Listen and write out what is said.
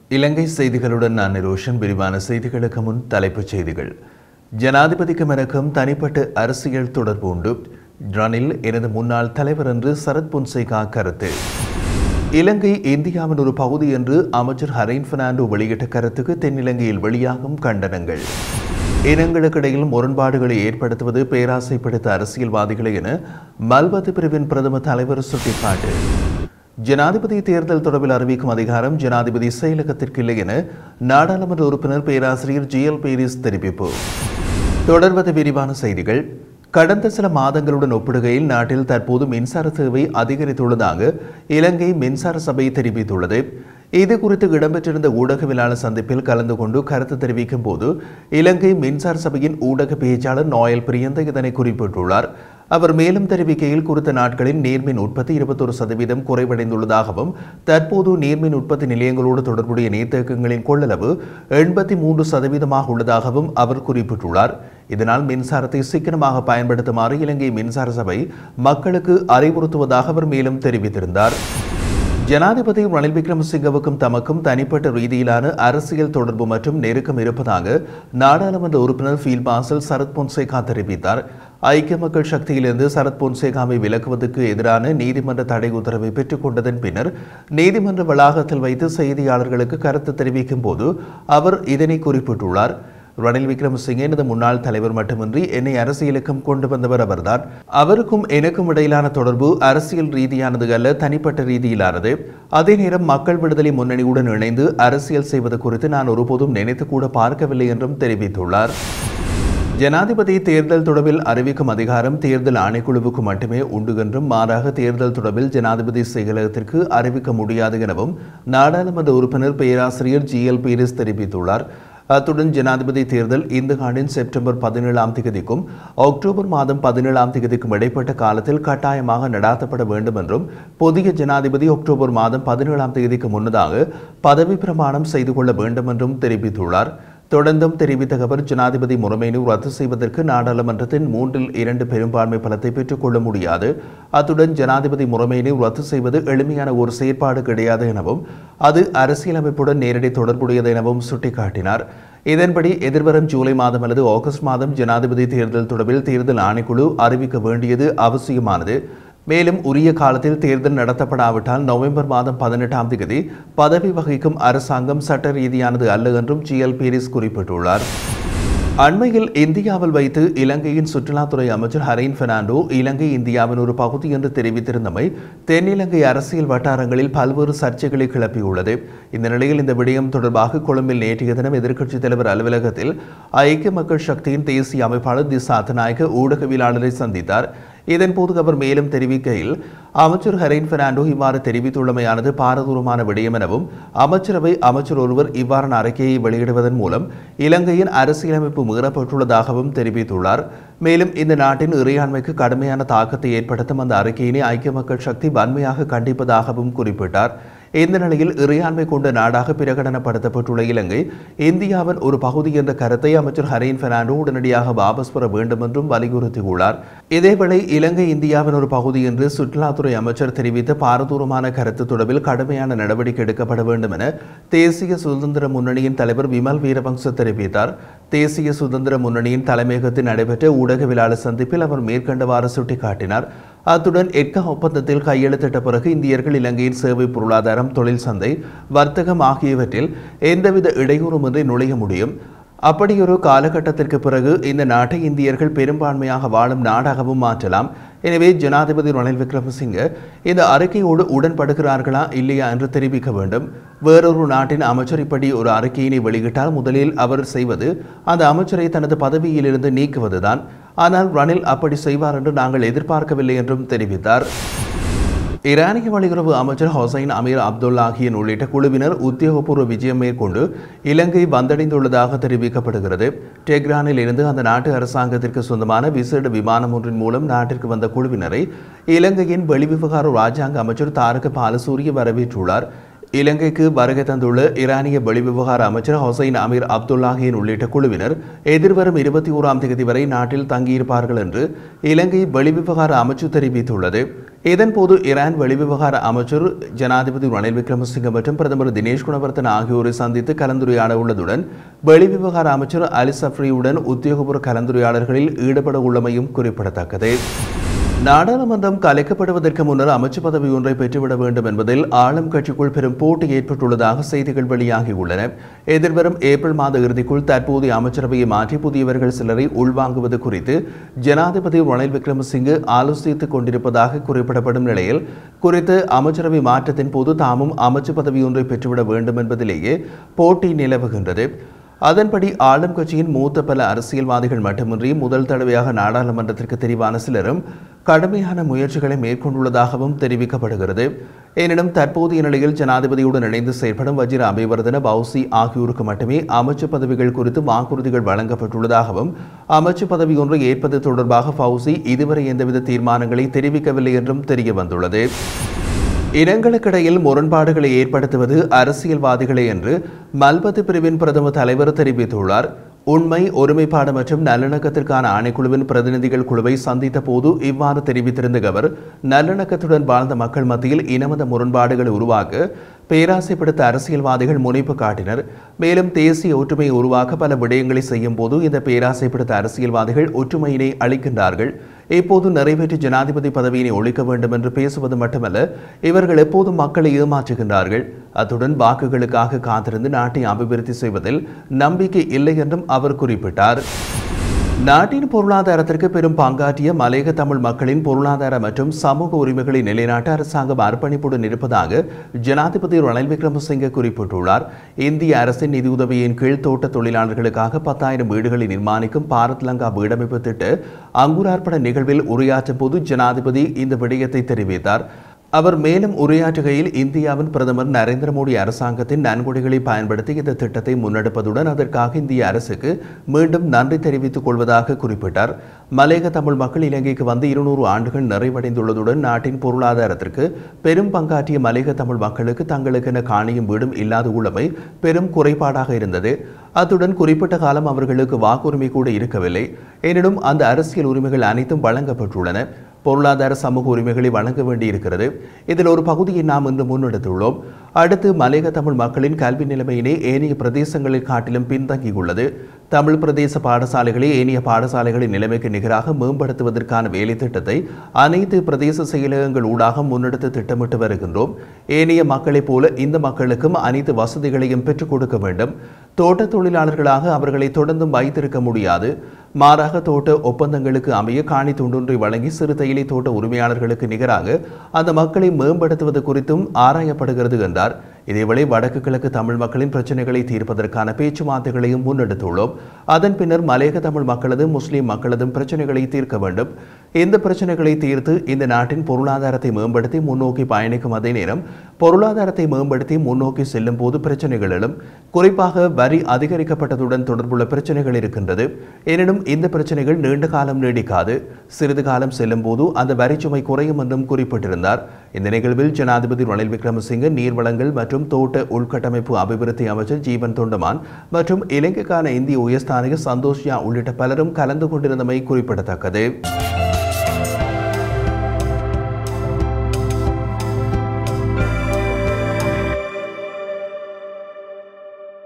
இலங்கை செய்திகளுடன் நான் நிரோஷன். விரிவான செய்திகளுக்கு முன் தலைப்புச் செய்திகள். ஜனாதிபதிக்கும் எனக்கும் தனிப்பட்ட அரசியல் தொடர்பு உண்டு. ரணில் எனது முன்னாள் தலைவர் என்று சரத் பொன்சேகா கருத்து. இலங்கை இந்தியாவின் ஒரு பகுதி என்று அமைச்சர் ஹரின் பெர்னாண்டோ வெளியிட்ட கருத்துக்கு தென்னிலங்கையில் வெளியாகும் கண்டனங்கள். இனங்களுக்கிடையில் முரண்பாடுகளை ஏற்படுத்துவது பேராசை பிடித்த அரசியல்வாதிகளை என மல்வத்து பிரிவின் பிரதம தலைவர் சுட்டிக்காட்டு. ஜனாதிபதி தேர்தல் தொடர்பில் அறிவிக்கும் அதிகாரம் ஜனாதிபதி செயலகத்திற்கு இல்லை என நாடாளுமன்ற உறுப்பினர் பேராசிரியர் பீரிஸ் தெரிவிப்பு. தொடர்வது விரிவான செய்திகள். கடந்த சில மாதங்களுடன் ஒப்பிடுகையில் நாட்டில் தற்போது மின்சார தேவை அதிகரித்துள்ளதாக இலங்கை மின்சார சபை தெரிவித்துள்ளது. இது குறித்து இடம்பெற்றிருந்த ஊடகவியலாளர் சந்திப்பில் கலந்து கொண்டு கருத்து தெரிவிக்கும் போது இலங்கை மின்சார சபையின் ஊடக பேச்சாளர் நோயல் பிரியந்த இதனை குறிப்பிட்டுள்ளார். அவர் மேலும் தெரிவிக்கையில் குறித்த நாட்களில் நீர்மின் உற்பத்தி 21% குறைவடைந்துள்ளதாகவும் தற்போது நீர்மின் உற்பத்தி நிலையங்களோடு தொடர்புடைய நீர்த்தேக்கங்களின் கொள்ளளவு 83% உள்ளதாகவும் அவர் குறிப்பிட்டுள்ளார். இதனால் மின்சாரத்தை சிக்கனமாக பயன்படுத்துமாறு இலங்கை மின்சார சபை மக்களுக்கு அறிவுறுத்துவதாக அவர் மேலும் தெரிவித்திருந்தார். ஜனாதிபதி ரணில் விக்ரமசிங்கவுக்கும் தமக்கும் தனிப்பட்ட ரீதியிலான அரசியல் தொடர்பு மற்றும் நெருக்கம் இருப்பதாக நாடாளுமன்ற உறுப்பினர் ஃபீல்ட் மார்ஷல் சரத் பொன்சேகா தெரிவித்தார். ஐக்கிய மக்கள் சக்தியிலிருந்து சரத் பொன்சேகாவை விலக்குவதற்கு எதிரான நீதிமன்ற தடை உத்தரவை பெற்றுக் கொண்டதன் பின்னர் நீதிமன்ற வளாகத்தில் வைத்து செய்தியாளர்களுக்கு கருத்து தெரிவிக்கும் போது அவர் இதனை குறிப்பிட்டுள்ளார். ரணில் விக்ரமசிங்கே எனது முன்னாள் தலைவர் மட்டுமின்றி என்னை அரசியலுக்கும் கொண்டு வந்தவர் அவர்தான். அவருக்கும் எனக்கும் இடையிலான தொடர்பு அரசியல் ரீதியானது அல்ல, தனிப்பட்ட ரீதியிலானது. அதே நேரம் மக்கள் விடுதலை முன்னணியுடன் இணைந்து அரசியல் செய்வது குறித்து நான் ஒருபோதும் நினைத்து கூட பார்க்கவில்லை என்றும் தெரிவித்துள்ளார். ஜனாதிபதி தேர்தல் தொடர்பில் அறிவிக்கும் அதிகாரம் தேர்தல் ஆணைக்குழுவுக்கு மட்டுமே உண்டு என்றும் மாறாக தேர்தல் தொடர்பில் ஜனாதிபதி செயலகத்திற்கு அறிவிக்க முடியாது எனவும் நாடாளுமன்ற உறுப்பினர் பேராசிரியர் பீரிஸ் தெரிவித்துள்ளார். அத்துடன் ஜனாதிபதி தேர்தல் இந்த ஆண்டின் செப்டம்பர் 17ஆம் தேதிக்கும் அக்டோபர் மாதம் 17ஆம் தேதிக்கும் இடைப்பட்ட காலத்தில் கட்டாயமாக நடாத்தப்பட வேண்டும் என்றும் புதிய ஜனாதிபதி அக்டோபர் மாதம் 17ஆம் தேதிக்கு முன்னதாக பதவி பிரமாணம் செய்து கொள்ள வேண்டும் என்றும் தெரிவித்துள்ளார். தொடர்ந்தும் தெரிவித்த அவர் ஜனாதிபதி முறைமையினை ரத்து செய்வதற்கு நாடாளுமன்றத்தின் 3/2 பெரும்பான்மை பலத்தை பெற்றுக் கொள்ள முடியாது. அத்துடன் ஜனாதிபதி முறைமையினை ரத்து செய்வது எளிமையான ஒரு செயற்பாடு கிடையாது எனவும் அது அரசியலமைப்புடன் நேரடி தொடர்புடையது எனவும் சுட்டிக்காட்டினார். இதன்படி எதிர்வரும் ஜூலை மாதம் அல்லது ஆகஸ்ட் மாதம் ஜனாதிபதி தேர்தல் தொடர்பில் தேர்தல் ஆணைக்குழு அறிவிக்க வேண்டியது அவசியமானது. மேலும் உரிய காலத்தில் தேர்தல் நடத்தப்படாவிட்டால் நவம்பர் மாதம் 18ஆம் தேதி பதவி வகிக்கும் அரசாங்கம் சட்ட ரீதியானது அல்ல என்றும் பீரிஸ் குறிப்பிட்டுள்ளார். அண்மையில் இந்தியாவில் வைத்து இலங்கையின் சுற்றுலாத்துறை அமைச்சர் ஹரின் பெர்னாண்டோ இலங்கை இந்தியாவின் ஒரு பகுதி என்று தெரிவித்திருந்தமை தென்னிலங்கை அரசியல் வட்டாரங்களில் பல்வேறு சர்ச்சைகளை கிளப்பியுள்ளது. இந்த நிலையில் இந்த விடயம் தொடர்பாக கொழும்பில் நேற்றைய தினம் எதிர்க்கட்சித் தலைவர் அலுவலகத்தில் ஐக்கிய மக்கள் சக்தியின் தேசிய அமைப்பாளர் திசாநாயக்க ஊடகவியலாளரை சந்தித்தார். இதன்போது அவர் மேலும் தெரிவிக்கையில் அமைச்சர் ஹரின் பெர்னாண்டோ இவ்வாறு தெரிவித்துள்ளமையானது பாரதூரமான விடயம் எனவும் அமைச்சரவை அமைச்சர் ஒருவர் இவ்வாறான அறிக்கையை வெளியிடுவதன் மூலம் இலங்கையின் அரசியலமைப்பு மீறப்பட்டுள்ளதாகவும் தெரிவித்துள்ளார். மேலும் இந்த நாட்டின் இறையாண்மைக்கு கடுமையான தாக்கத்தை ஏற்படுத்தும் அந்த அறிக்கையினை ஐக்கிய மக்கள் சக்தி வன்மையாக கண்டிப்பதாகவும் குறிப்பிட்டார். இந்த நிலையில் இறையாண்மை கொண்ட நாடாக பிரகடனப்படுத்தப்பட்டுள்ள இலங்கை இந்தியாவின் ஒரு பகுதி என்ற கருத்தை அமைச்சர் ஹரின் பெர்னாண்டோ உடனடியாக வாபஸ் பெற வேண்டும் என்றும் வலியுறுத்தியுள்ளார். இதேவேளை இலங்கை இந்தியாவின் ஒரு பகுதி என்று சுற்றுலாத்துறை அமைச்சர் தெரிவித்த பாரதூரமான கருத்து தொடர்பில் கடுமையான நடவடிக்கை எடுக்கப்பட வேண்டும் என தேசிய சுதந்திர முன்னணியின் தலைவர் விமல் வீரவங்ச தெரிவித்தார். தேசிய சுதந்திர முன்னணியின் தலைமையகத்தில் நடைபெற்ற ஊடகவியலாளர் சந்திப்பில் அவர் மேற்கண்டவாறு சுட்டிக்காட்டினார். அத்துடன் எட்கா ஒப்பந்தத்தில் கையெழுத்திட்ட பிறகு இந்தியர்கள் இலங்கையின் சேவை பொருளாதாரம், தொழில் சந்தை, வர்த்தகம் ஆகியவற்றில் எந்தவித இடையூறுமின்றி நுழைய முடியும். அப்படியொரு காலகட்டத்திற்கு பிறகு இந்த நாட்டை இந்தியர்கள் பெரும்பான்மையாக வாழும் நாடாகவும் மாற்றலாம். எனவே ஜனாதிபதி ரணில் விக்ரமசிங்க இந்த அறிக்கையோடு உடன்படுகிறார்களா இல்லையா என்று தெரிவிக்க வேண்டும். வேறொரு நாட்டின் அமைச்சர் இப்படி ஒரு அறிக்கையினை வெளியிட்டால் முதலில் அவர் செய்வது அந்த அமைச்சரை தனது பதவியிலிருந்து நீக்குவதுதான். ஆனால் ரணில் அப்படி செய்வார் என்று நாங்கள் எதிர்பார்க்கவில்லை என்றும் தெரிவித்தார். ஈரானிய வெளியுறவு அமைச்சர் ஹொசைன் அமீர் அப்துல்லாஹியன் உள்ளிட்ட குழுவினர் உத்தியோகபூர்வ விஜயம் மேற்கொண்டு இலங்கை வந்தடைந்துள்ளதாக தெரிவிக்கப்படுகிறது. டெஹ்ரானில் இருந்து அந்த நாட்டு அரசாங்கத்திற்கு சொந்தமான விசேட விமானம் ஒன்றின் மூலம் நாட்டிற்கு வந்த குழுவினரை இலங்கையின் வெளிவிவகார ராஜாங்க அமைச்சர் தாரக பாலசூரிய வரவேற்றுள்ளார். இலங்கைக்கு வருகை தந்துள்ள ஈரானிய வெளிவிவகார அமைச்சர் ஹொசைன் அமீர் அப்துல்லாஹின் உள்ளிட்ட குழுவினர் எதிர்வரும் 21ஆம் தேதி வரை நாட்டில் தங்கியிருப்பார்கள் என்று இலங்கை வெளிவிவகார அமைச்சு தெரிவித்துள்ளது. இதன்போது ஈரான் வெளிவிவகார அமைச்சர் ஜனாதிபதி ரணில் விக்ரமசிங்க மற்றும் பிரதமர் தினேஷ் குணவர்த்தன ஆகியோரை சந்தித்து கலந்துரையாட உள்ளதுடன் வெளிவிவகார அமைச்சர் அலி சஃப்ரியுடன் உத்தியோகபூர்வ கலந்துரையாடல்களில் ஈடுபட உள்ளமையும் குறிப்பிடத்தக்கது. நாடாளுமன்றம் கலைக்கப்படுவதற்கு முன்னர் அமைச்சு பதவி ஒன்றை பெற்றுவிட வேண்டும் என்பதில் ஆளும் கட்சிக்குள் பெரும் போட்டி ஏற்பட்டுள்ளதாக செய்திகள் வெளியாகியுள்ளன. எதிர்வரும் ஏப்ரல் மாத இறுதிக்குள் தற்போதைய அமைச்சரவையை மாற்றி புதியவர்கள் சிலரை உள்வாங்குவது குறித்து ஜனாதிபதி ரணில் விக்ரமசிங்கே ஆலோசித்துக் கொண்டிருப்பதாக குறிப்பிடப்படும் நிலையில் குறித்து அமைச்சரவை மாற்றத்தின் போது தாமும் அமைச்சு பதவி ஒன்றை பெற்றுவிட வேண்டும் என்பதிலேயே போட்டி நிலவுகின்றது. அதன்படி ஆளும் கட்சியின் மூத்த பல அரசியல்வாதிகள் மட்டுமின்றி முதல் தடவையாக நாடாளுமன்றத்திற்கு தெரிவான சிலரும் கடுமையான முயற்சிகளை மேற்கொண்டுள்ளதாகவும் தெரிவிக்கப்படுகிறது. எனினும் தற்போதைய நிலையில் ஜனாதிபதியுடன் இணைந்து செயல்படும் வஜிர அபிவர்தன பௌசி ஆகியோருக்கு மட்டுமே அமைச்சு பதவிகள் குறித்து வாக்குறுதிகள் வழங்கப்பட்டுள்ளதாகவும் அமைச்சு பதவி ஒன்றை ஏற்பது தொடர்பாக பௌசி இதுவரை எந்தவித தீர்மானங்களை தெரிவிக்கவில்லை என்றும் தெரிய வந்துள்ளது. இனங்களுக்கிடையில் முரண்பாடுகளை ஏற்படுத்துவது அரசியல்வாதிகளே என்று மல்பத்து பிரிவின் பிரதம தலைவர் தெரிவித்துள்ளார். உண்மை, ஒருமைப்பாடு மற்றும் நல்லிணக்கத்திற்கான ஆணைக்குழுவின் பிரதிநிதிகள் குழுவை சந்தித்த போது இவ்வாறு தெரிவித்திருந்த அவர், நல்லிணக்கத்துடன் வாழ்ந்த மக்கள் மத்தியில் இனமத முரண்பாடுகளை உருவாக்க பேராசைப்படுத்த அரசியல்வாதிகள் முனைப்பு காட்டினர். மேலும் தேசிய ஒற்றுமையை உருவாக்க பல விடயங்களை செய்யும் போது இந்த பேராசைப்படுத்த அரசியல்வாதிகள் ஒற்றுமையினை அளிக்கின்றார்கள். இப்போது நிறைவேற்றி ஜனாதிபதி பதவியினை ஒழிக்க வேண்டும் என்று பேசுவது மட்டுமல்ல, இவர்கள் எப்போதும் மக்களை ஏமாற்றுகின்றார்கள். அத்துடன் வாக்குகளுக்காக காத்திருந்து நாட்டை அபிவிருத்தி செய்வதில் நம்பிக்கை இல்லை என்றும் அவர் குறிப்பிட்டார். நாட்டின் பொருளாதாரத்திற்கு பெரும் பங்காற்றிய மலையக தமிழ் மக்களின் பொருளாதார மற்றும் சமூக உரிமைகளை நிலைநாட்ட அரசாங்கம் அர்ப்பணிப்புடன் இருப்பதாக ஜனாதிபதி ரணில் விக்ரமசிங்கே குறிப்பிட்டுள்ளார். இந்திய அரசின் நிதியுதவியின் கீழ் தோட்ட தொழிலாளர்களுக்காக 10,000 வீடுகளை நிர்மாணிக்கும் பாரத் லங்கா வீடமைப்பு திட்ட அங்குரார்ப்பண நிகழ்வில் உரையாற்றும் போது ஜனாதிபதி இந்த விடயத்தை தெரிவித்தார். அவர் மேலும் உரையாற்றுகையில், இந்தியாவின் பிரதமர் நரேந்திர மோடி அரசாங்கத்தின் நன்கொடைகளை பயன்படுத்தி இந்த திட்டத்தை முன்னெடுப்பதுடன் அதற்காக இந்திய அரசுக்கு மீண்டும் நன்றி தெரிவித்துக் கொள்வதாக குறிப்பிட்டார். மலையக தமிழ் மக்கள் இலங்கைக்கு வந்து 200 ஆண்டுகள் நிறைவடைந்துள்ளதுடன் நாட்டின் பொருளாதாரத்திற்கு பெரும் பங்காற்றிய மலையக தமிழ் மக்களுக்கு தங்களுக்கென காணியும் வீடும் இல்லாத உள்ளமை பெரும் குறைபாடாக இருந்தது. அத்துடன் குறிப்பிட்ட காலம் அவர்களுக்கு வாக்குரிமை கூட இருக்கவில்லை. எனினும் அந்த அரசியல் உரிமைகள் அனைத்தும் வழங்கப்பட்டுள்ளன. பொருளாதார சமூக உரிமைகளை வழங்க வேண்டியிருக்கிறது. இதில் ஒரு பகுதியை நாம் இன்று முன்னெடுத்துள்ளோம். அடுத்து மலையக தமிழ் மக்களின் கல்வி நிலைமையினை ஏனைய பிரதேசங்களில் காட்டிலும் பின்தங்கியுள்ளது. தமிழ் பிரதேச பாடசாலைகளை ஏனைய பாடசாலைகளின் நிலைமைக்கு நிகராக மேம்படுத்துவதற்கான வேலை திட்டத்தை அனைத்து பிரதேச செயலகங்கள் ஊடாக முன்னெடுத்து திட்டமிட்டு வருகின்றோம். ஏனைய மக்களைப் போல இந்த மக்களுக்கும் அனைத்து வசதிகளையும் பெற்றுக் கொடுக்க வேண்டும். தோட்ட தொழிலாளர்களாக அவர்களை தொடர்ந்தும் வைத்திருக்க முடியாது. மாறாக தோட்ட ஒப்பந்தங்களுக்கு அமைய காணி துண்டொன்றை வழங்கி சிறு தேயிலை தோட்ட உரிமையாளர்களுக்கு நிகராக அந்த மக்களை மேம்படுத்துவது குறித்தும் ஆராயப்படுகிறது என்றார். இதேவேளை வடக்கு கிழக்கு தமிழ் மக்களின் பிரச்சனைகளை தீர்ப்பதற்கான பேச்சுவார்த்தைகளையும் முன்னெடுத்துள்ளோம். அதன் பின்னர் மலையக தமிழ் மக்களதும் முஸ்லிம் மக்களதும் பிரச்சனைகளை தீர்க்க வேண்டும். இந்த பிரச்சனைகளை தீர்த்து இந்த நாட்டின் பொருளாதாரத்தை மேம்படுத்தி முன்னோக்கி பயணிக்கும் அதே நேரம் பொருளாதாரத்தை மேம்படுத்தி முன்னோக்கி செல்லும் போது பிரச்சனைகள் எழும். குறிப்பாக வரி அதிகரிக்கப்பட்டதுடன் தொடர்புள்ள பிரச்சனைகள் இருக்கின்றது. எனினும் இந்த பிரச்சனைகள் நீண்ட காலம் நீடிக்காது. சிறிது காலம் செல்லும் போது அந்த வரிச்சுமை குறையும் என்றும் குறிப்பிட்டிருந்தார். இந்த நிகழ்வில் ஜனாதிபதி ரணில் விக்ரமசிங்கே, நீர்வளங்கள் மற்றும் தோட்ட உள்கட்டமைப்பு அபிவிருத்தி அமைச்சர் ஜீவன் தொண்டமான் மற்றும் இலங்கைக்கான இந்திய உயர்ஸ்தானிகர் சந்தோஷ் யா உள்ளிட்ட பலரும் கலந்து கொண்டிருந்தமை குறிப்பிடத்தக்கது.